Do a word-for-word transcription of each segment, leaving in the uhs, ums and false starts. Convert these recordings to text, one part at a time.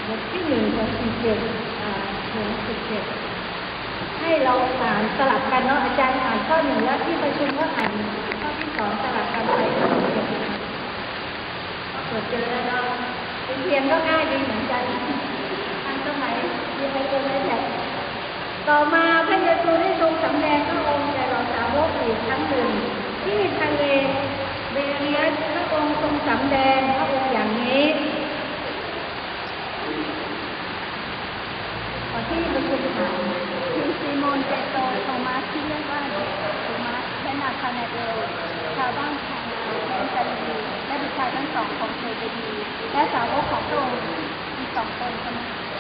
บทที่หนึ่งของสิบเจ็ดถึงสิบเจ็ดให้เราอ่านสลับกันเนาะอาจารย์อ่านข้อหนึ่งแล้วที่ประชุมก็อ่านข้อที่สองสลับกันไปก็เปิดเจอแล้วเนาะเรียนก็ง่ายดีเหมือนกันทันสมัยมีอะไรเจอได้แหละต่อมาพระเยซูได้ทรงสำแดงพระองค์แก่เราสาวกอีกครั้งหนึ่งที่ทะเลเบเรียสพระองค์ทรงสำแดงพระองค์อย่างนี้ที่ประชุมถามคือซีโมนเปโตรโทมัสที่เรียกว่าโทมัสและนาธานาเอลชาวบ้านคานาแคว้นกาลิลีและบุตรชายทั้งสองของเซเบดีและสาวกของพระองค์อีกสองคนกัน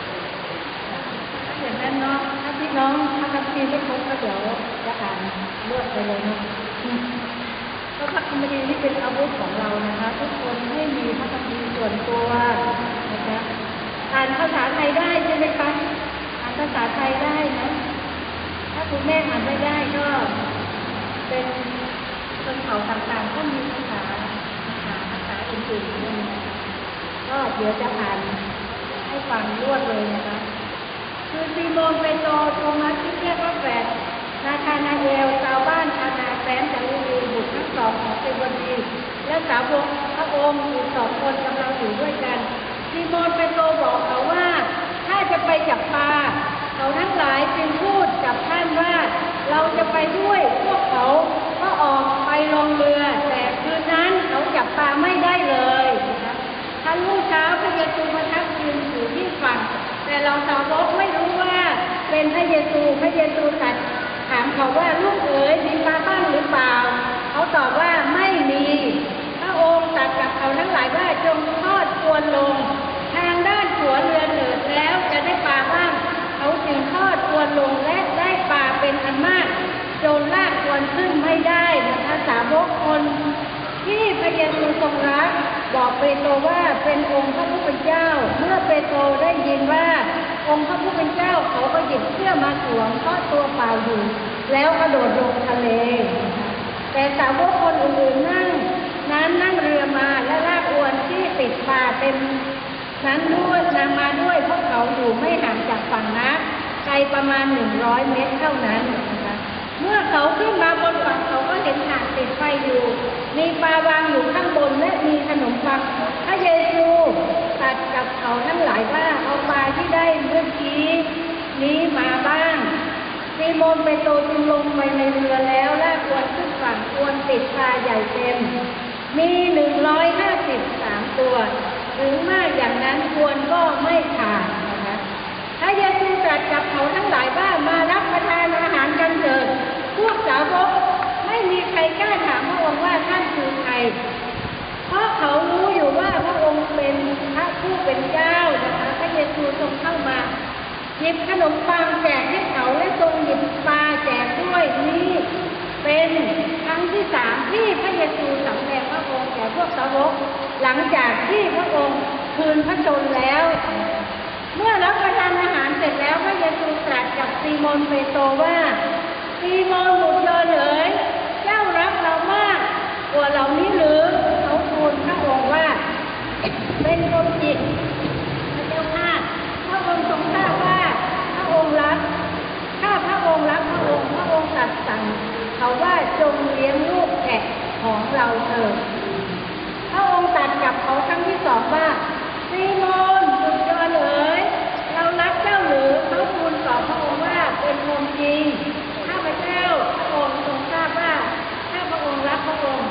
อย่างนั้นเนาะถ้าพี่น้องถ้าคัมภีร์ไม่ครบก็เดี๋ยวจะอ่านเลือกไปเลยเนาะก็พระคัมภีร์นี่เป็นอาวุธของเรานะคะทุกคนให้มีพระคัมภีร์ส่วนตัวนะคะอ่านภาษาไทยได้ใช่ไหมคะอ่านภาษาไทยได้นะถ้าคุณแม่อ่านไม่ได้ก็เป็นชนเผ่าต่างๆก็มีภาษาภาษาภาษาอื่นๆด้วยก็เดี๋ยวจะอ่านให้ฟังรวดเลยนะคะคือซีโมนเปโตรโทมัสที่เรียกว่าแฝดนาธานาเอลชาวบ้านคานาแคว้นกาลิลีบุตรทั้งสองของเซเบดีและสาวกพระองค์อีกสองคนกำลังอยู่ด้วยกันซีโมนเปโตรบอกเขาว่าถ้าจะไปจับปลาเขาทั้งหลายจึงพูดกับท่านว่าเราจะไปด้วยพวกเขาก็ออกไปลงเรือแต่คืนนั้นเขาจับปลาไม่ได้เลยนะคะทันรุ่งเช้าพระเยซูประทับยืนอยู่ที่ฝั่งแต่เราสาวกไม่รู้ว่าเป็นพระเยซูพระเยซูตรัสถามเขาว่าลูกเอ๋ยมีปลาบ้างหรือเปล่าเขาตอบว่าไม่มีพระองค์ตรัสกับเขาทั้งหลายว่าจงทอดอวนลงทางด้านหัวเรือเถิดแล้วจะได้ปลาบ้างเขาจึงทอดอวนลงและได้ปลาเป็นอันมากจนลากอวนขึ้นไม่ได้นะคะสาวกคนที่พระเยซูทรงรักบอกเปโตรว่าเป็นองค์พระผู้เป็นเจ้าเมื่อเปโตรได้ยินว่าองค์พระผู้เป็นเจ้าเขาก็หยิบเสื้อมาสวมเพราะตัวเปล่าอยู่แล้วกระโดดลงทะเลแต่สาวกคนอื่นๆนั่งนั้นนั่งเรือมาและลากอวนที่ติดปลาเต็มนั้นด้วยนำมาด้วยพวกเขาอยู่ไม่ห่างจากฝั่งนักไกลประมาณหนึ่งร้อยเมตรเท่านั้นนะคะเมื่อเขาขึ้นมาบนฝั่งเขาก็เห็นถ่านติดไฟอยู่มีปลาวางอยู่ข้างบนและมีขนมปังพระเยซูตรัสกับเขาทั้งหลายว่าเอาปลาที่ได้เมื่อกี้นี้มาบ้างซีโมนเปโตรจึงลงไปในเรือแล้วลากอวนขึ้นฝั่งอวนติดปลาใหญ่เต็มมีหนึ่งร้อยห้าสิบสามตัวถึงมากอย่างนั้นอวนก็ไม่ขาดนะคะพระเยซูตรัสกับเขาทั้งหลายว่ามารับประทานอาหารกันเถิดพวกสาวกไม่มีใครกล้าถามพระองค์ว่าท่านคือใครเพราะเขารู้อยู่ว่าพระองค์เป็นพระผู้เป็นเจ้านะคะพระเยซูทรงเข้ามาหยิบขนมปังแจกให้เขาและทรงหยิบปลาแจกด้วยนี่เป็นครั้งที่สามที่พระเยซูสำแดงพระองค์แก่พวกสาวกหลังจากที่พระองค์คืนพระชนแล้วเมื่อรับประทานอาหารเสร็จแล้วพระเยซูตรัสกับซีโมนเปโตรว่าซีโมนบุตรโยนเอ๋ยเจ้ารักเรามากกว่าเหล่านี้หรือเขาทูลพระองค์ว่าเป็นความจริงพระเจ้าข้าพระองค์ทรงทราบว่าพระองค์รักถ้าพระองค์รักพระองค์พระองค์ตรัสสั่งเขาว่าจงเลี้ยงลูกแกะของเราเถิดพระองค์ตรัสกับเขาครั้งที่สองว่าซีโมนบุตรโยนเอ๋ยเรารักเจ้าหรือเขาทูลตอบพระองค์ว่าเป็นความจริงข้าพเจ้าพระองค์ทรงทราบว่าถ้าพระองค์รักพระองค์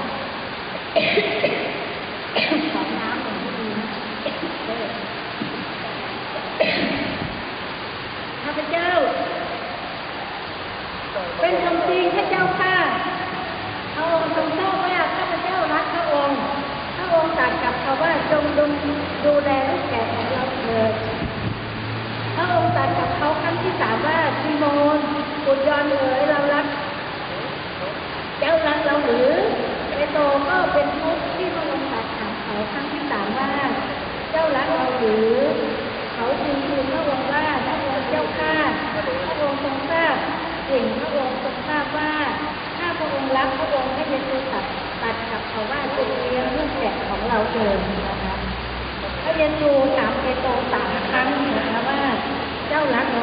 ขอน้ำหน่อยดีนะข้าพเจ้าเป็นความจริงพระเจ้าข้าพระองค์ทรงทราบว่าข้าพเจ้ารักพระองค์พระองค์ตรัสกับเขาว่าจงดูดูแลลูกแกะของเราเถิดพระองค์ตรัสกับเขาครั้งที่สามว่าซีโมนบุตรโยนเอ๋ยเรารักเจ้ารักเราหรือเปโตรก็เป็นผู้ที่พระองค์ตรัสถามเขาครั้งที่สามว่าเจ้ารักเราหรือเขาจึงทูลพระองค์ว่าพระองค์เจ้าข้าพระองค์ทรงทราบสิ่งพระองค์ทรงทราบว่าถ้าพระองค์รักพระองค์พระเยซูตรัสตัดกับเขาว่าจงเลี้ยงลูกแกะของเราเถิดนะคะพระเยซูถามเปโตรสามครั้ง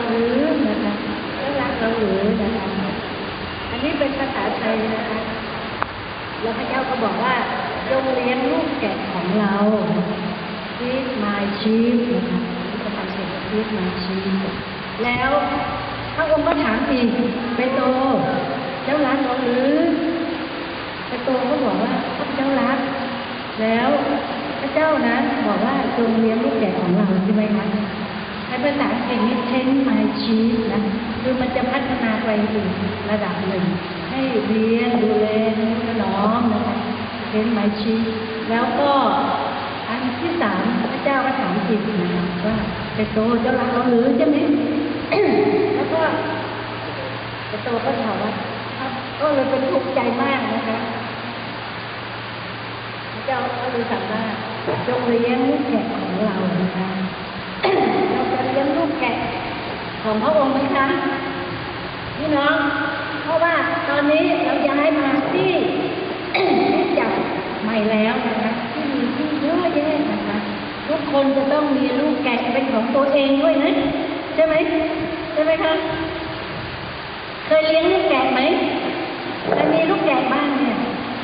หรือนะคะเจ้ารักเราหรือนะคะอันนี้เป็นภาษาไทยนะคะแล้วพระเจ้าก็บอกว่าจงเลี้ยงลูกแกะของเรา Feed my sheep นะคะภาษาเศรษฐกิจ Feed my sheep แล้วพระองค์ก็ถามอีกเปโตรเจ้ารักเราหรือเปโตรก็บอกว่าพระเจ้ารักแล้วพระเจ้านั้นบอกว่าจงเลี้ยงลูกแกะของเราใช่ไหมคะในภาษาอังกฤษนี้ tend my sheep นะคือมันจะพัฒนาไปถึงระดับหนึ่งให้เลี้ยงดูแลถนอมนะคะ tend my sheep แล้วก็อันที่สามพระเจ้าก็ถามอีกนะคะว่าเปโตรเจ้ารักเราหรือใช่ไหม แล้วก็เปโตรก็ถามว่าก็เลยเป็นทุกข์ใจมากนะคะพระเจ้าก็เลยสั่งว่าจงเลี้ยงลูกแกะของเรานะคะ เราจะเลี้ยงลูกแกะของพระองค์ไหมคะพี่น้องเพราะว่าตอนนี้เราย้ายมาที่ ที่จับใหม่แล้วนะคะที่มีที่เยอะแยะนะคะทุกคนจะต้องมีลูกแกะเป็นของตัวเองด้วยนะใช่ไหมใช่ไหมคะเคยเลี้ยงลูกแกะไหมใครมีลูกแกะบ้างเนี่ย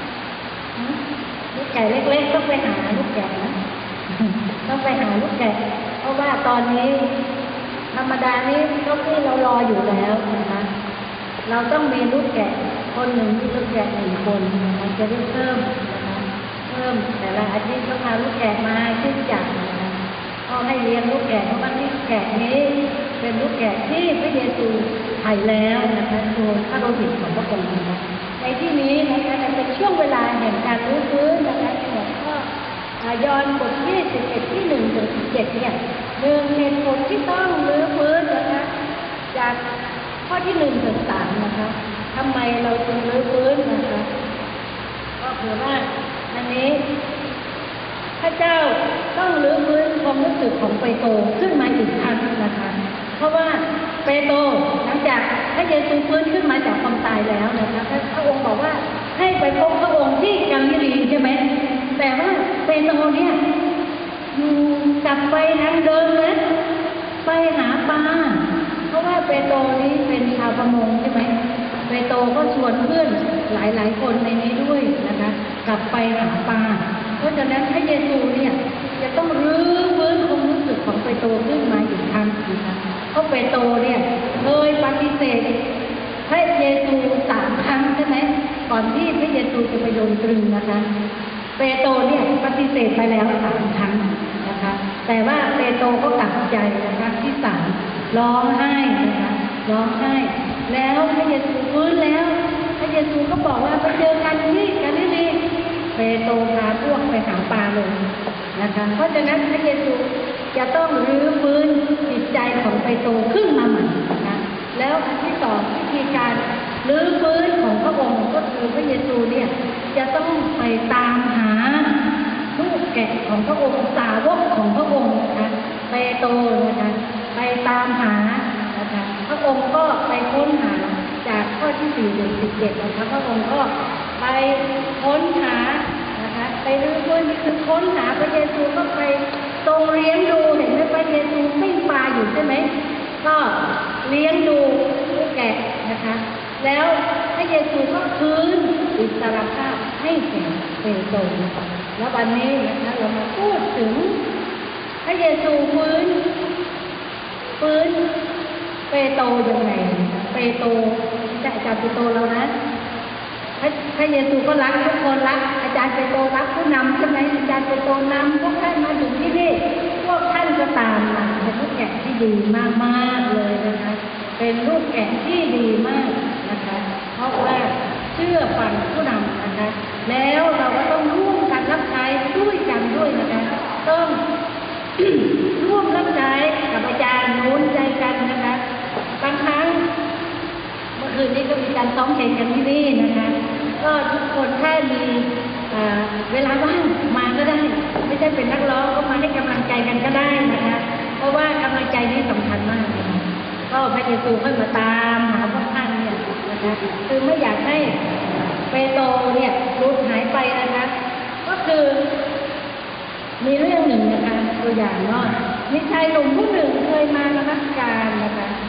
ลูกแกะเล็กๆต้องไปหาลูกแกะนะต้องไปหาลูกแกะเพราะว่าตอนนี้ธรรมดานี้ก็ที่เรารออยู่แล้วนะคะเราต้องมีลูกแกะคนหนึ่งมีลูกแกะหนึ่งคนนะคะจะได้เพิ่มนะคะเพิ่มแต่ละอาทิตย์ก็พาลูกแกะมาขึ้นจักนะคะก็ให้เลี้ยงลูกแกะเพราะว่าลูกแกะนี้เป็นลูกแกะที่พระเยซูไถ่แล้วนะคะโดยพระโลหิตของพระองค์นะคะในที่นี้นะคะเป็นช่วงเวลาแห่งการรื้อฟื้นนะคะในหัวข้อยอห์นบทที่สิบเอ็ดที่หนึ่งถึงสิบเจ็ดเนี่ยหนึ่งเหตุผลที่ต้องรื้อฟื้นนะคะจากข้อที่หนึ่งถึงสามนะคะทำไมเราจึงรื้อฟื้นนะคะก็คือว่าอันนี้พระเจ้าต้องรื้อฟื้นความรู้สึกของเปโตรขึ้นมาอีกครั้งนะคะเพราะว่าเปโตรหลังจากพระเยซูฟื้นขึ้นมาจากความตายแล้วนะคะพระองค์บอกว่าให้ไปพบพระองค์ที่กาลิลีใช่ไหมแต่ว่าเปโตรเนี่ยอยู่กลับไปทางเดิมนะไปหาปลาเพราะว่าเปโตรนี้เป็นชาวประมงใช่ไหมเปโตรก็ชวนเพื่อนหลายๆคนในนี้ด้วยนะคะกลับไปหาปลาเพราะฉะนั้นพระเยซูเนี่ยจะต้องรื้อฟื้นความรู้สึกของเปโตรขึ้นมาอีกครั้งนะคะเพราะเปโตรเนี่ยเคยปฏิเสธพระเยซูสามครั้งใช่ไหมก่อนที่พระเยซูจะไปโดนตรึงนะคะเปโตรเนี่ยปฏิเสธไปแล้วสามครั้งนะคะแต่ว่าเปโตรก็กลับใจนะคะที่สามร้องไห้นะคะร้องไห้แล้วพระเยซูฟื้นแล้วพระเยซูก็บอกว่าไปเจอกันที่กาลิลีเปโตรพาพวกไปหาปลาเลยนะคะเพราะฉะนั้นพระเยซูจะต้องรื้อฟื้นจิตใจของเปโตรขึ้นมาใหม่นะคะแล้วอันที่สองวิธีการรื้อฟื้นของพระองค์ก็คือพระเยซูเนี่ยจะต้องไปตามหาลูกแกะของพระองค์สาวกของพระองค์นะคะเปโตรนะคะไปตามหานะคะพระองค์ก็ไปค้นหาจากข้อที่สี่ถึงสิบเจ็ดนะคะพระองค์ก็ไปค้นหานะคะไปรื้อฟื้นคือค้นหาพระเยซูก็ไปทรงเลี้ยงดูเห็นไหมพระเยซูปิ้งปลาอยู่ใช่ไหมก็เลี้ยงดูลูกแกะนะคะแล้วพระเยซูก็คืนอิสรภาพให้แก่เปโตรนะคะแล้ววันนี้นะคะเรามาพูดถึงพระเยซูฟื้นฟื้นเปโตรยังไงเปโตรจะอาจารย์เปโตรเรานะพระพระเยซูก็รักทุกคนรักอาจารย์เปโตรรักผู้นำใช่ไหมอาจารย์เปโตรนำพวกท่านมาถึงที่นี่พวกท่านก็ตามมาเป็นลูกแกะที่ดีมากๆเลยนะคะเป็นลูกแกะที่ดีมากนะคะเพราะว่าเชื่อฟังผู้นำนะคะแล้วเราก็ต้องร่วมกันรับใช้ด้วยกันด้วยนะคะต้อง ร่วมรับใช้กับอาจารย์นู้นใจกันนะคะบางครั้งเมื่อคืนนี้ก็มีการซ้อมเพลงกันที่นี่นะคะก็ทุกคนถ้ามีเวลาว่างมาก็ได้ไม่ใช่เป็นนักร้องก็มาให้กำลังใจกันก็ได้นะคะเพราะว่ากำลังใจนี้สำคัญมากนะคะก็พระเยซูก็มาตามหาพวกท่านเนี่ยนะคะคือไม่อยากให้เปโตรเนี่ยหลุดหายไปนะคะก็คือมีเรื่องหนึ่งนะคะตัวอย่างเนาะมีชายหนุ่มผู้หนึ่งเคยมานมัสการนะคะ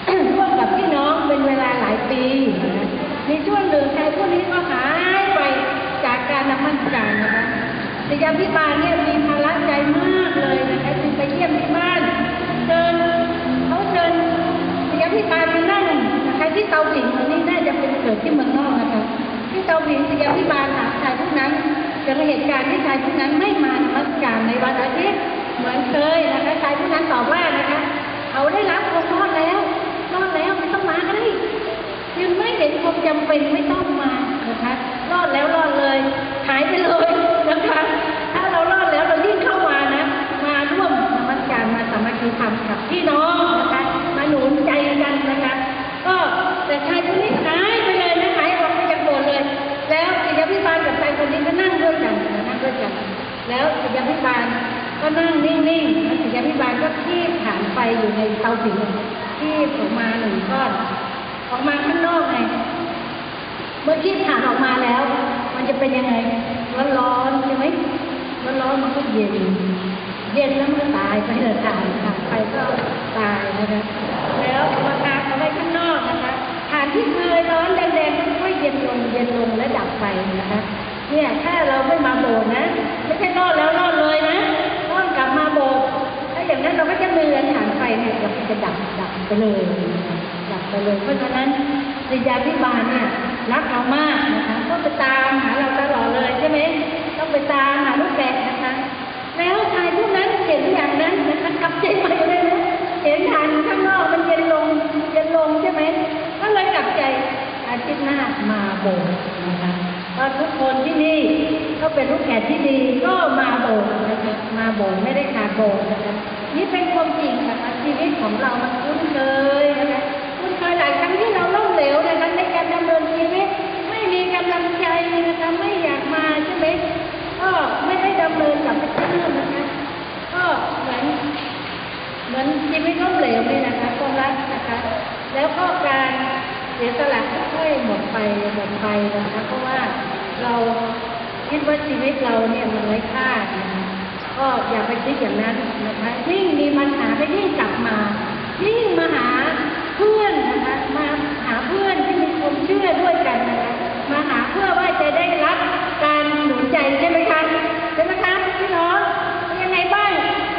ร่วมกับพี่น้องเป็นเวลาหลายปีนะมีช่วงหนึ่งชายผู้นี้ก็หายไปจากการนมัสการนะคะศิษยาภิบาลเนี่ยมีภาระใจมากเลยนะคะจึงไปเยี่ยมที่บ้านเชิญเขาเชิญศิษยาภิบาลไปนั่งนะคะที่เตาผิงอันนี้น่าจะเป็นเกิดที่เมืองนอกนะคะที่เตาผิงศิษยาภิบาลถามชายผู้นั้นเกิดเหตุการณ์ที่ชายผู้นั้นไม่มานมัสการในวันอาทิตย์เหมือนเคยนะคะชายผู้นั้นตอบว่านะคะเขาได้รับองค์รอดแล้วรอดแล้วไม่ต้องมาก็ได้จึงไม่เห็นความจำเป็นไม่ต้องมานะคะรอดแล้วรอดเลยหายไปเลยนะคะถ้าเรารอดแล้วเรายิ่งเข้ามานะมาร่วมนมัสการมาสามัคคีธรรมกับพี่น้องนะคะมาหนุนใจกันนะคะก็แต่ชายคนนี้หายไปเลยนะหายออกไปจากโบสถ์เลยแล้วศิษยาภิบาลกับชายคนนี้ก็นั่งด้วยกันนั่งด้วยกันแล้วศิษยาภิบาลก็นั่งนิ่งๆแล้วศิษยาภิบาลก็คีบฐานไฟอยู่ในเตาผิงคีบออกมาหนึ่งก้อนออกมาข้างนอกไงเมื่อคีบฐานออกมาแล้วมันจะเป็นยังไงร้อนๆใช่ไหมร้อนๆมันก็เย็นเย็นแล้วมันก็ตายไปเลยตายฐานไฟก็ตายนะคะแล้วมาทานเอาไว้ข้างนอกนะคะฐานที่เคยร้อนแดงๆมันค่อยเย็นลงเย็นลงและดับไปนะคะเนี่ยถ้าเราไม่มาโบสถ์นะไม่ใช่รอดแล้วรอดเลยนะต้องกลับมาโบสถ์ถ้าอย่างนั้นเราก็จะเลือนฐานไฟเนี่ยเราจะดับดับไปเลยดับไปเลยเพราะฉะนั้นศิษยาภิบาลเนี่ยรักเรามากนะคะก็ไปตามหาเราตลอดเลยใช่ไหมต้องไปตามหาลูกแกะนะคะแล้วชายผู้นั้นเห็นอย่างนั้นนะคะกลับใจใหม่เลยนะเห็นฐานข้างนอกมันเย็นลงเย็นลงใช่ไหมก็เลยกลับใจอาทิตย์หน้ามาโบสถ์นะคะก็ทุกคนที่นี่ก็เป็นลูกแกะที่ดีก็มาโบสถ์นะคะมาโบสถ์ไม่ได้ขาดโบสถ์นะคะนี่เป็นความจริงนะคะชีวิตของเรามันคุ้นเคยนะคะคุ้นเคยหลายครั้งที่เราล้มเหลวนะคะในการดำเนินชีวิตไม่มีกำลังใจนะคะไม่อยากมาใช่ไหมก็ไม่ได้ดำเนินกับพระเจ้านะคะก็เหมือนเหมือนชีวิตล้มเหลวเลยนะคะความรักนะคะแล้วก็การเสียสละค่อยๆหมดไปหมดไปนะคะเพราะว่าเราคิดว่าชีวิตเราเนี่ยมันไร้ค่านะคะก็อย่าไปคิดอย่างนั้นนะคะยิ่งมีปัญหาก็ยิ่งกลับมายิ่งมาหาเพื่อนนะคะมาหาเพื่อนที่มีความเชื่อด้วยกันนะคะมาหาเพื่อว่าจะได้รับการหนุนใจใช่ไหมคะใช่ไหมคะพี่น้องเป็นยังไงบ้าง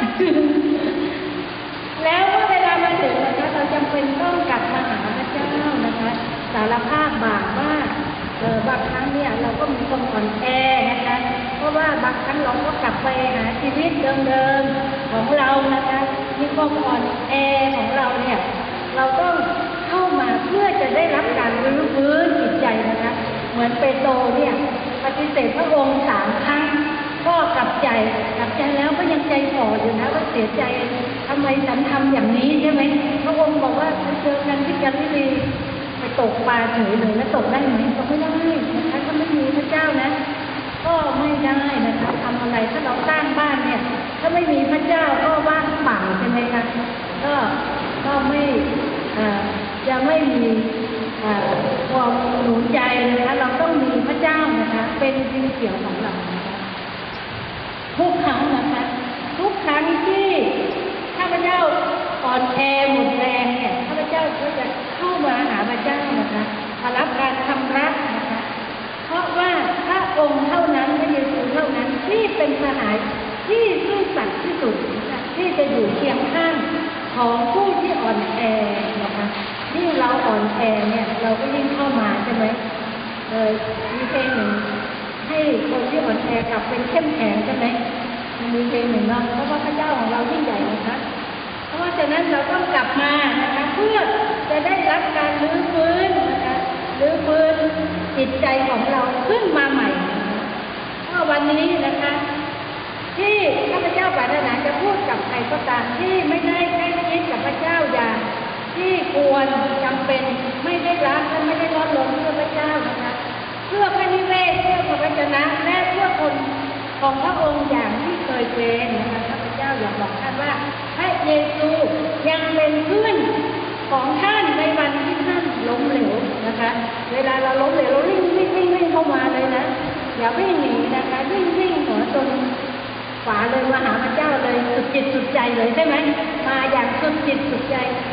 แล้วเมื่อเวลามาถึงนะคะเราจำเป็นต้องกลับมาหาพระเจ้านะคะสารภาพบาปว่าเออบางครั้งเนี่ยเราก็มีความอ่อนแอนะคะเพราะว่าบางครั้งเราก็กลับไปหาชีวิตเดิมๆของเรานะคะมีความอ่อนแอของเราเนี่ยเราต้องเข้ามาเพื่อจะได้รับการรื้อฟื้นจิตใจนะคะเหมือนเปโตรเนี่ยปฏิเสธพระองค์สามครั้งก็กลับใจกลับใจแล้วก็ยังใจฝ่ออยู่นะว่าเสียใจทำไมฉันทำอย่างนี้ใช่ไหมพระองค์บอกว่าฉันเจอกันที่กาลิลีไปตกปลาเฉยเลยแล้วตกได้ไหมตกไม่ได้นะคะถ้าไม่มีพระเจ้านะก็ไม่ได้นะคะทำอะไรถ้าเราสร้างบ้านเนี่ยถ้าไม่มีพระเจ้าก็ว่างเปล่าใช่ไหมคะก็ก็ไม่จะไม่มีความหนุนใจนะคะเราต้องมีพระเจ้านะคะเป็นดินเขียวของเรานะคะทุกครั้งนะคะทุกครั้งที่ข้าพเจ้าอ่อนแอหมดแรงเนี่ยข้าพเจ้าก็จะเข้ามาหาพระเจ้านะคะมารับการทำรักนะคะเพราะว่าพระองค์เท่านั้นพระเยซูเท่านั้นที่เป็นสหายที่ซื่อสัตย์ที่สุดนะคะที่จะอยู่เคียงข้างของผู้ที่อ่อนแอนะคะยิ่งเราอ่อนแอเนี่ยเราก็ยิ่งเข้ามาใช่ไหมเออมีเพลงหนึ่งให้คนที่อ่อนแอกลับเป็นเข้มแข็งใช่ไหมมีเพลงหนึ่งเนาะเพราะว่าพระเจ้าของเรายิ่งใหญ่นะคะเพราะฉะนั้นเราต้องกลับมานะคะเพื่อจะได้รับการรื้อฟื้นนะคะรื้อฟื้นจิตใจของเราขึ้นมาใหม่นะคะเพราะวันนี้นะคะที่ข้าพเจ้าปรารถนาจะพูดกับใครก็ตามที่ไม่ได้ใกล้ชิดกับพระเจ้าอย่างที่ควรจำเป็นไม่ได้รักและไม่ได้ร้อนรนเพื่อพระเจ้านะคะเพื่อพระนิเวศเพื่อพระวจนะและเพื่อคนของพระองค์อย่างที่เคยเป็นนะคะข้าพเจ้าอยากบอกท่านว่าพระเยซูยังเป็นเพื่อนของท่านในวันที่ท่านล้มเหลวนะคะเวลาเราล้มเหลวเราวิ่งวิ่งวิ่งวิ่งเข้ามาเลยนะอย่าวิ่งหนีนะคะวิ่งวิ่งหัวจนฝาเลยมาหาพระเจ้าเลยสุดจิตสุดใจเลยใช่ไหมมาอย่างสุดจิตสุดใจ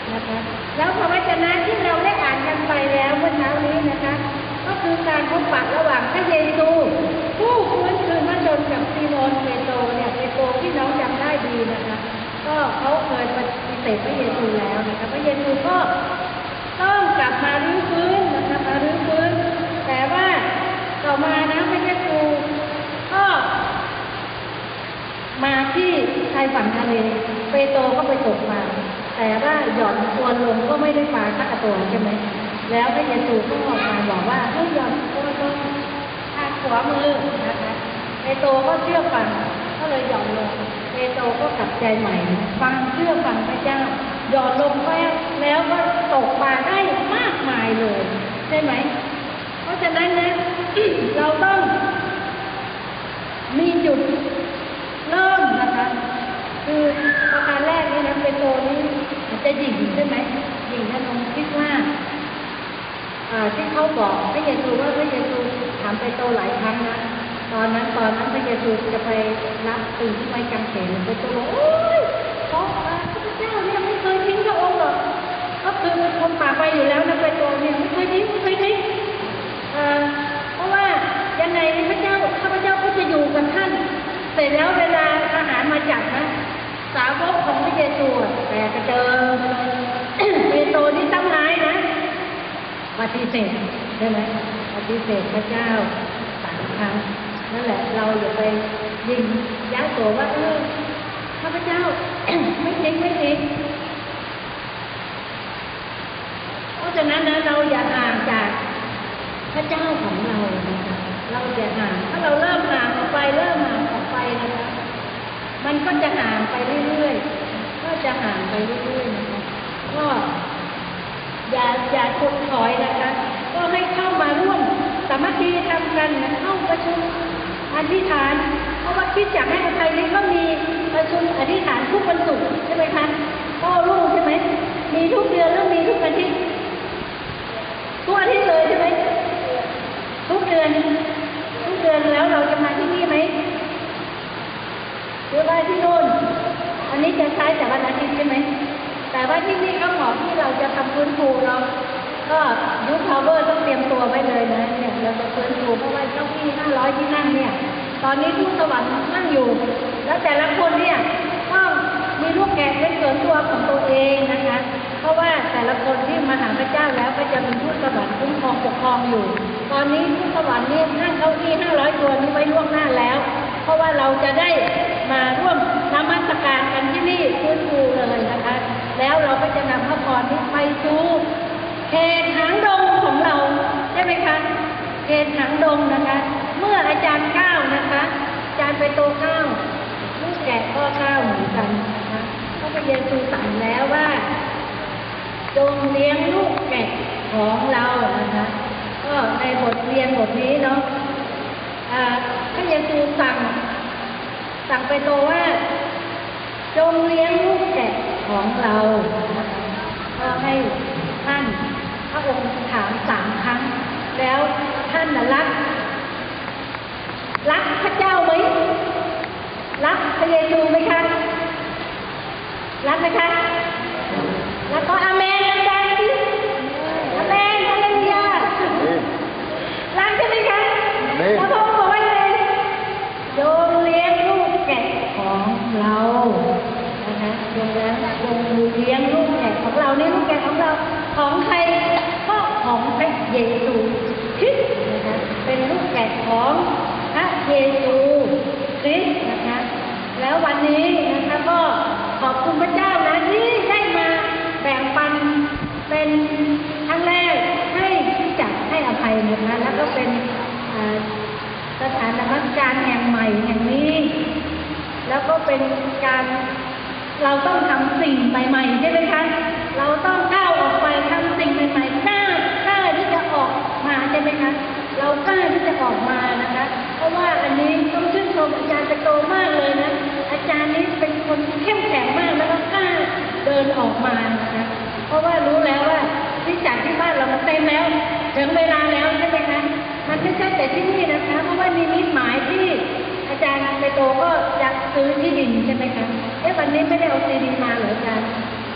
นะคะแล้วพระวจนะที่เราได้อ่านกันไปแล้วเมื่อเช้านี้นะคะก็คือการพบปะระหว่างพระเยซูผู้ฟื้นคืนพระชนกับซีโมนเปโตรเนี่ยเปโตรที่น้องจำได้ดีนะคะก็เขาเคยปฏิเสธพระเยซูแล้วนะคะพระเยซูก็ต้องกลับมารื้อฟื้นนะคะมารื้อฟื้นแต่ว่าต่อมานะพระเยซูก็มาที่ชายฝั่งทะเลเปโตรก็ไปตกมาแต่ว่าหย่อนตัวลงก็ไม่ได้ปลาสักตัวใช่ไหมแล้วพระเยซูก็ออกมาบอกว่าให้หย่อนตัวลงทางขวามือนะคะเปโตรก็เชื่อฟังก็เลยหย่อนลงเปโตรก็กลับใจใหม่ฟังเชื่อฟังพระเจ้าหย่อนลงไปแล้วก็ตกปลาได้มากมายเลยใช่ไหมเพราะฉะนั้นนะ เราต้องมีจุดเริ่มนะคะคือประการแรกนี่นะเปโตรนี่จะหยิ่งใช่ไหมหยิ่งท่านองค์คิดว่าที่เขาบอกพระเยซูว่าพระเยซูถามเปโตรหลายครั้งนะตอนนั้นตอนนั้นพระเยซูจะไปรับตื่นที่ไม้กางเขนเปโตรบอกโอ๊ยเพราะพระเจ้าเนี่ยไม่เคยทิ้งพระองค์หรอกก็คือเป็นคนป่าไปอยู่แล้วนะเปโตรเนี่ยไม่เคยทิ้งไม่เคยทิ้งเพราะว่ายังไงพระเจ้าข้าพเจ้าก็จะอยู่กับท่านเสร็จแล้วเวลาทหารมาจับนะสาวกของพระเยซูแต่กระเจิงเปโตรนี่ตั้งร้ายนะปฏิเสธใช่ไหมปฏิเสธพระเจ้าสามครั้งนั่นแหละเราอย่าไปยิงยักษ์ตัวว่าเออข้าพเจ้า ไม่ทิ้งไม่ทิ้งเพราะฉะนั้นนะเราอย่าห่างจากพระเจ้าของเรานะคะเราอย่าห่างถ้าเราเริ่มห่างออกไปเริ่มห่างออกไปนะคะมันก็จะห่างไปเรื่อยๆก็จะห่างไปเรื่อยๆนะคะก็อย่าอย่าทนถอยนะคะก็ให้เข้ามาร่วมสามัคคีทำกันเข้าประชุมอธิษฐานเพราะว่าคิดจากให้อภัยนี้ก็มีประชุมอธิษฐานทุกวันศุกร์ใช่ไหมคะพ่อลูกใช่ไหมมีทุกเดือนแล้วมีทุกอาทิตย์ทุกอาทิตย์เลยใช่ไหมทุกเดือนทุกเดือนแล้วเราจะมาที่นี่ไหมหรือว่าที่โน่นอันนี้จะใช้แต่วันอาทิตย์ใช่ไหมแต่ว่าที่นี่ก็เหมาะที่เราจะทำฟื้นฟูเนาะก็ยูทพาวเวอร์ต้องเตรียมตัวไว้เลยนะเนี่ยเราจะฟื้นฟูเพราะว่าเจ้าที่ห้าร้อยที่นั่งเนี่ยตอนนี้ทูตสวรรค์นั่งอยู่แล้วแต่ละคนเนี่ยก็มีลูกแกะเป็นส่วนตัวของตัวเองนะคะเพราะว่าแต่ละคนที่มาหาพระเจ้าแล้วก็จะมีทูตสวรรค์คุ้มครองปกครองอยู่ตอนนี้ทูตสวรรค์นี่นั่งเก้าอี้ห้าร้อยตัวนี้ไว้ล่วงหน้าแล้วเพราะว่าเราจะได้มาร่วมนมัสการกันที่นี่ฟื้นฟูเลยนะคะแล้วเราก็จะนำพระพรนี้ไปสู่เขตหางดงของเราใช่ไหมคะเขตหางดงนะคะเมื่ออาจารย์ก้าวนะคะอาจารย์ไปโตก้าวลูกแกะก็ก้าวเหมือนกันนะคะพระเยซูสั่งแล้วว่าจงเลี้ยงลูกแกะของเรานะคะก็ในบทเรียนบทนี้เนาะพระเยซูสั่งสั่งไปโตว่าจงเลี้ยงลูกแกะของเราก็ให้ท่านพระองค์ถามสามครั้งแล้วท่านน่ะรักรักพระเจ้าไหมรักพระเยซูไหมคะรักไหมคะแล้วก็อาเมนดังๆสิอาเมนฮาเลลูยารักใช่ไหมคะแล้วพระองค์บอกว่าเลยโยมเลี้ยงลูกแกะของเรานะคะโยมแล้วโยมเลี้ยงลูกแกะของเรานี่ลูกแกะของเราของใครก็ของพระเยซูคริสต์นะคะเป็นลูกแกะของพระเยซูคริสต์นะคะแล้ววันนี้นะคะก็ขอบคุณพระเจ้านะที่ได้มาแบ่งปันเป็นครั้งแรกให้ที่จัดให้อภัยนะคะแล้วก็เป็นสถานนมัสการแห่งใหม่แห่งนี้แล้วก็เป็นการเราต้องทำสิ่งใหม่ๆใช่ไหมคะเราต้องก้าวออกไปทำสิ่งใหม่ๆกล้ากล้าที่จะออกมาใช่ไหมคะเรากล้าที่จะออกมานะคะเพราะว่าอันนี้ต้องชื่นชมอาจารย์จะโตมากเลยนะอาจารย์นี้เป็นคนเข้มแข็งมากแล้วก็กล้าเดินออกมานะคะเพราะว่ารู้แล้วว่าที่จัดที่บ้านเรามันเต็มแล้วถึงเวลาแล้วใช่ไหมคะมันไม่ใช่แต่ที่นี่นะคะเพราะว่ามีนิมิตหมายที่อาจารย์ไปโตก็จะซื้อที่ดินใช่ไหมคะเอ๊ะวันนี้ไม่ได้เอาซีดีมาเหรออาจารย์บ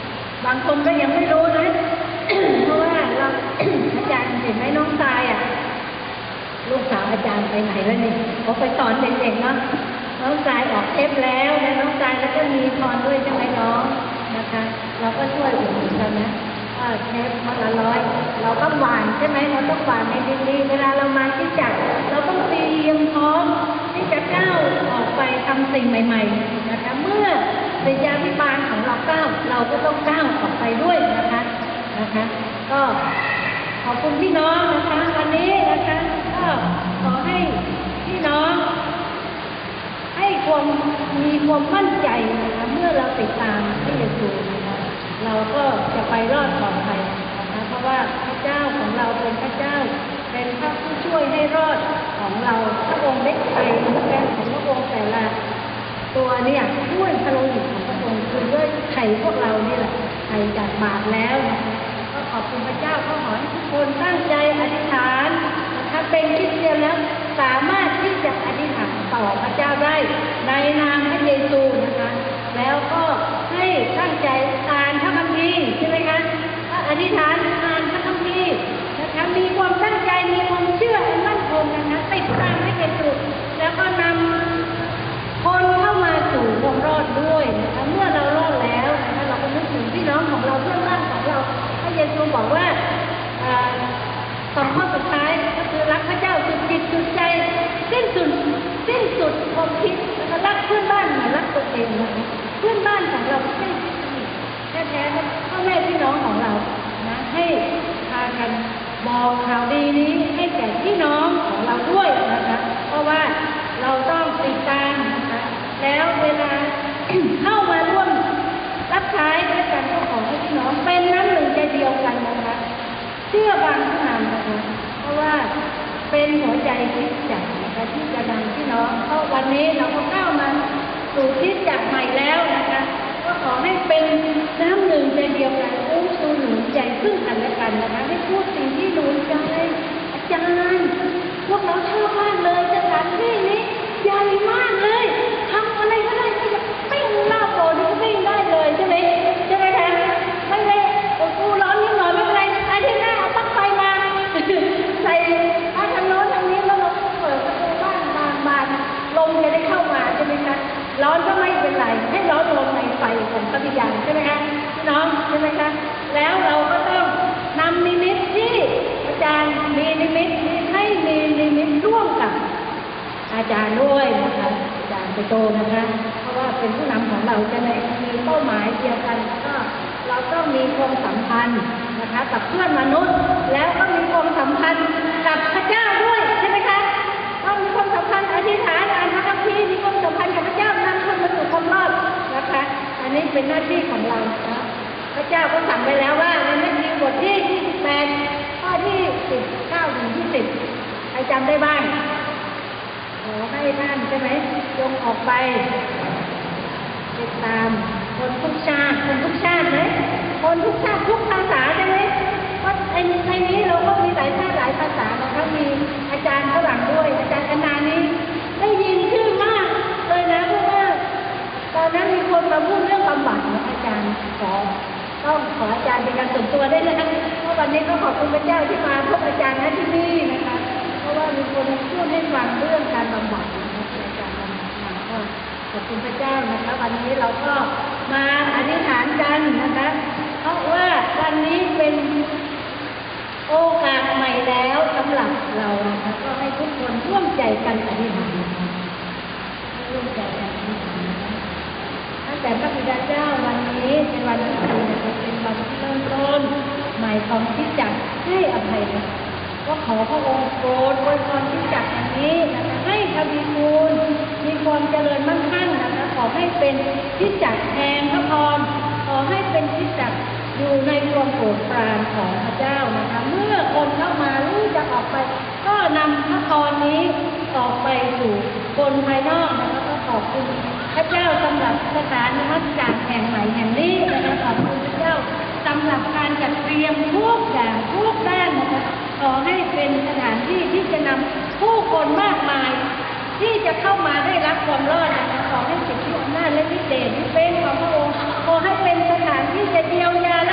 บางคนก็ยังไม่รู้นะ เพราะว่าเรา อาจารย์เห็นไหมน้องทรายอ่ะลูกสาวอาจารย์ไปไหนแล้วนี่เขาไปสอนเด็กๆเนาะน้องทรายออกเทปแล้วนะน้องทรายแล้วก็มีพรด้วยใช่ไหมน้องนะคะเราก็ช่วยอุดหนุนกันนะว่าเทปคนละร้อยเราต้องหวานใช่ไหมเราต้องหวานในดินดีเวลาเรามาที่จัดเราต้องเตรียมพร้อมที่จะก้าวออกไปทำสิ่งใหม่ๆนะคะเมื่อศิษยาภิบาลของเราก้าวเราก็ต้องก้าวออกไปด้วยนะคะนะคะก็ขอบคุณพี่น้องนะคะวันนี้นะคะก็ขอให้พี่น้องให้ความมีความมั่นใจนะคะเมื่อเราติดตามพระเยซูนะคะเราก็จะไปรอดปลอดภัยนะคะเพราะว่าพระเจ้าของเราเป็นพระเจ้าเป็นพระผู้ช่วยให้รอดของเราพระองค์ได้ไถ่แทนของพระองค์แต่ละตัวเนี่ยด้วยพระโลหิตของพระองค์คือด้วยไถ่พวกเรานี่แหละไถ่จากบาปแล้วนะคะก็ขอบคุณพระเจ้าก็ขอให้ทุกคนตั้งใจอธิษฐานนะคะเป็นคริสเตียนแล้วสามารถที่จะอธิษฐานต่อพระเจ้าได้ในนามพระเยซูนะคะแล้วก็ให้ตั้งใจอ่านพระคัมภีร์ใช่ไหมคะอธิษฐานอ่านพระคัมภีร์นะคะมีความตั้งใจมีความเชื่ออันมั่นคงนะคะติดตามพระเยซูแล้วก็นำคนเข้ามาสู่ความรอดด้วยนะคะเมื่อเรารอดแล้วนะคะเราก็นึกถึงพี่น้องของเราเพื่อนบ้านของเราพระเยซูบอกว่าสองข้อสุดท้ายก็คือรักพระเจ้าสุดจิตสุดใจสิ้นสุดสิ้นสุดความคิดนะคะรักเพื่อนบ้านเหมือนรักตัวเองนะคะเพื่อนบ้านของเราไม่ใช่แท้ๆพ่อแม่พี่น้องของเรานะให้พากันบอกข่าวดีนี้ให้แก่พี่น้องของเราด้วยนะคะเพราะว่าเราต้องติดตามนะคะแล้วเวลา เข้ามาร่วมรับใช้ด้วยกันก็ขอให้พี่น้องเป็นน้ำหนึ่งใจเดียวกันนะคะเชื่อบางผู้นำนะคะเพราะว่าเป็นหัวใจคิดจักรนะคะที่จะนำพี่น้องเพราะวันนี้เราก็เข้ามาสู่คิดจักรใหม่แล้วนะคะก็ขอให้เป็นน้ำหนึ่งใจเดียวกันอุ้มชูหนุนใจซึ่งกันและกันนะคะให้พูดสิ่งที่หนุนใจอาจารย์พวกเราชอบมากเลยสถานที่นี้ใหญ่มากเลยทำอะไรก็ได้ที่จะปิ้งหน้าโบสถ์ก็ปิ้งได้เลยใช่ไหมใช่ไหมคะไม่ได้โอ้กูร้อนนิดหน่อยไม่เป็นไรอาทิตย์หน้าเอาปลั๊กไฟมาใส่ทางโน้นทางนี้แล้วเราเปิดประตูบ้านบานบานลมจะได้เข้ามาใช่ไหมคะร้อนก็ไม่เป็นไรให้ร้อนลงในไฟของพระวิญญาณใช่ไหมคะพี่น้องใช่ไหมคะแล้วเราก็ต้องนำนิมิตที่อาจารย์มีนิมิตให้มีนิมิตร่วมกับอาจารย์ด้วยนะคะอาจารย์ไปโตนะคะเพราะว่าเป็นผู้นำของเราจะในมีเป้าหมายเดียวกันก็เราต้องมีความสัมพันธ์นะคะกับเพื่อนมนุษย์แล้วก็มีความสัมพันธ์กับพระเจ้าด้วยใช่ไหมคะต้องมีความสัมพันธ์อธิษฐานอ่านพระคัมภีร์มีความสัมพันธ์กับพระเจ้านำคนมาสู่ความรอดนะคะอันนี้เป็นหน้าที่ของเรานะพระเจ้าก็สั่งไปแล้วว่าในมัทธิวบทที่ยี่สิบแปดข้อที่สิบเก้าถึงยี่สิบใครจำได้บ้างขอให้ท่านใช่ไหมจงออกไปติดตามคนทุกชาติคนทุกชาติไหมคนทุกชาติทุกภาษาใช่ไหมเพราะในในนี้เราก็มีหลายชาติหลายภาษานะคะมีอาจารย์ฝรั่งด้วยอาจารย์อนานี้ได้ยินชื่อมากเลยนะเพราะว่าตอนนั้นมีคนมาพูดเรื่องบำบัดนะอาจารย์ขอต้องขออาจารย์เป็นการส่วนตัวได้เลยนะเพราะวันนี้ก็ขอบคุณพระเจ้าที่มาพบอาจารย์นะที่นี่นะคะเพราะว่ามีคนพูดให้ฟังเรื่องการบำบัดนะคะอาจารย์บำบัดมาก็ขอบคุณพระเจ้านะคะวันนี้เราก็มาอธิษฐานกันนะคะเพราะว่าวันนี้เป็นโอกาสใหม่แล้วสำหรับเรานะคะก็ให้ทุกคนร่วมใจกันอธิษฐานนะคะร่วมใจกันอธิษฐานนะคะตั้งแต่พระบิดาเจ้าวันนี้เป็นวันที่สี่นะคะเป็นวันที่เริ่มต้นใหม่ของคริสตจักรให้อภัยนะคะก็ขอพระองค์โปรดอวยพรคริสตจักรอย่างนี้นะคะให้ทวีคูณมีความเจริญมั่งคั่งนะคะขอให้เป็นคริสตจักรแห่งพระพรขอให้เป็นคริสตจักรอยู่ในความโปรดปรานของพระเจ้านะคะเมื่อคนเข้ามาหรือจะออกไปก็นำพระพรนี้ต่อไปสู่คนภายนอกนะคะก็ขอบคุณพระเจ้าสำหรับสถานนมัสการแห่งใหม่แห่งนี้นะคะขอบคุณพระเจ้าสำหรับการจัดเตรียมทุกอย่างทุกด้านนะคะขอให้เป็นสถานที่ที่จะนำผู้คนมากมายที่จะเข้ามาได้รับความรอดนะคะขอให้สิทธิอำนาจและฤทธิ์เดชที่เป็นของพระองค์ขอให้เป็นสถานที่จะเยียวยา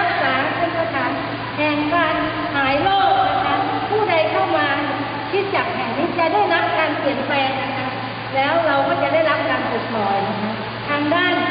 จะได้รับการเปลี่ยนแปลงนะคะแล้วเราก็จะได้รับการปลดปล่อยนะคะทางด้าน